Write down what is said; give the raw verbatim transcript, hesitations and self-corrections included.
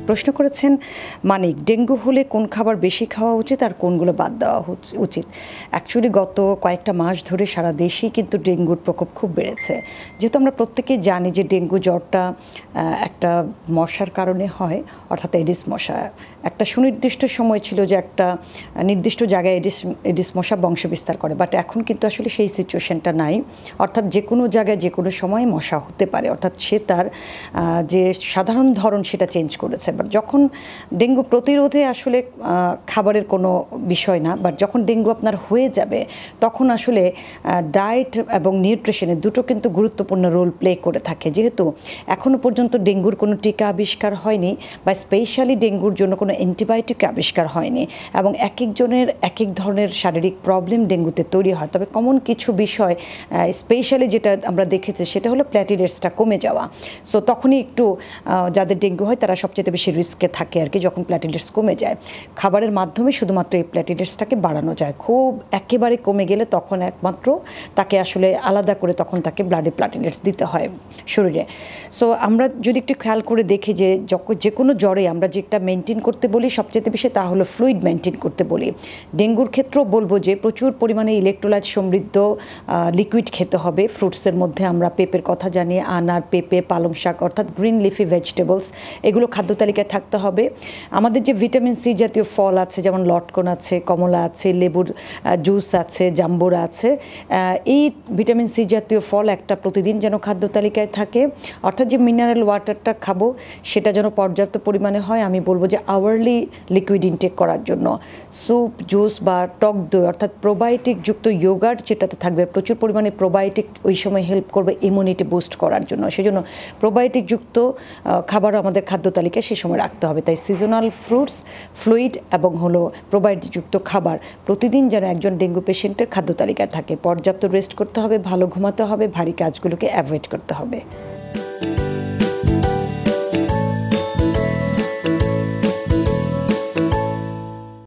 প্রশ্ন করেছেন মানিক, ডেঙ্গু হলে কোন খাবার বেশি খাওয়া উচিত আর কোনগুলো বাদ দেওয়া উচিত। অ্যাকচুয়ালি গত কয়েকটা মাস ধরে সারা দেশেই কিন্তু ডেঙ্গুর প্রকোপ খুব বেড়েছে। যেহেতু আমরা প্রত্যেকেই জানি যে ডেঙ্গু জ্বরটা একটা মশার কারণে হয়, অর্থাৎ এডিস মশা। একটা সুনির্দিষ্ট সময় ছিল যে একটা নির্দিষ্ট জায়গায় এডিস এডিস মশা বংশ বিস্তার করে, বাট এখন কিন্তু আসলে সেই সিচুয়েশনটা নাই। অর্থাৎ যে কোনো জায়গায় যে কোনো সময় মশা হতে পারে, অর্থাৎ সে তার যে সাধারণ ধরন সেটা চেঞ্জ করেছে। বাট যখন ডেঙ্গু প্রতিরোধে আসলে খাবারের কোনো বিষয় না, বাট যখন ডেঙ্গু আপনার হয়ে যাবে তখন আসলে ডায়েট এবং নিউট্রিশনের দুটো কিন্তু গুরুত্বপূর্ণ রোল প্লে করে থাকে। যেহেতু এখনও পর্যন্ত ডেঙ্গুর কোনো টিকা আবিষ্কার হয়নি বা স্পেশালি ডেঙ্গুর জন্য কোনো অ্যান্টিবায়োটিক আবিষ্কার হয়নি, এবং এক একজনের এক এক ধরনের শারীরিক প্রবলেম ডেঙ্গুতে তৈরি হয়। তবে কমন কিছু বিষয় স্পেশালি যেটা আমরা দেখেছি সেটা হলো প্ল্যাটিলেটসটা কমে যাওয়া। সো তখনই একটু যাদের ডেঙ্গু হয় তারা সবচেয়ে বেশি রিস্কে থাকে আর কি, যখন প্ল্যাটিলেটস কমে যায়। খাবারের মাধ্যমে শুধুমাত্র এই প্ল্যাটিলেটসটাকে বাড়ানো যায়। খুব একেবারে কমে গেলে তখন একমাত্র তাকে আসলে আলাদা করে তখন তাকে ব্লাডে প্ল্যাটিলেটস দিতে হয় শরীরে। সো আমরা যদি একটু খেয়াল করে দেখি যে যে কোনো জ্বরে আমরা যেটা মেনটেন করতে বলি সবচেয়ে বেশি, তা হলো ফ্লুইড মেনটেন করতে বলি। ডেঙ্গুর ক্ষেত্রেও বলবো যে প্রচুর পরিমাণে ইলেকট্রোলাইট সমৃদ্ধ লিকুইড খেতে হবে। ফ্রুটসের মধ্যে আমরা পেঁপের কথা জানি, আনার, পেঁপে, পালং শাক অর্থাৎ গ্রিন লিফি ভেজিটেবলস, এগুলো খাদ্য তালিকায় থাকতে হবে। আমাদের যে ভিটামিন সি জাতীয় ফল আছে, যেমন লটকন আছে, কমলা আছে, লেবুর জুস আছে, জাম্বুরা আছে, এই ভিটামিন সি জাতীয় ফল একটা প্রতিদিন যেন খাদ্য তালিকায় থাকে। অর্থাৎ যে মিনারেল ওয়াটারটা খাবো সেটা যেন পর্যাপ্ত পরিমাণে হয়। আমি বলবো যে আওয়ারলি লিকুইড ইনটেক করার জন্য স্যুপ, জুস বা টক দই অর্থাৎ প্রোবায়োটিক যুক্ত ইয়োগার্ট যেটাতে থাকবে, প্রচুর পরিমাণে প্রোবায়োটিক ওই সময় হেল্প করবে ইমিউনিটি বুস্ট করার জন্য। সেজন্য প্রোবায়োটিক যুক্ত খাবারও আমাদের খাদ্য তালিকায় সে সময় রাখতে হবে। তাই সিজনাল ফ্রুটস, ফ্লুইড এবং হলো প্রোবায়োটিক যুক্ত খাবার প্রতিদিন যেন একজন ডেঙ্গু পেশেন্টের খাদ্য তালিকায় থাকে। পর্যাপ্ত রেস্ট করতে হবে, ভালো ঘুমাতে হবে, ভারী কাজগুলোকে অ্যাভয়েড করতে হবে।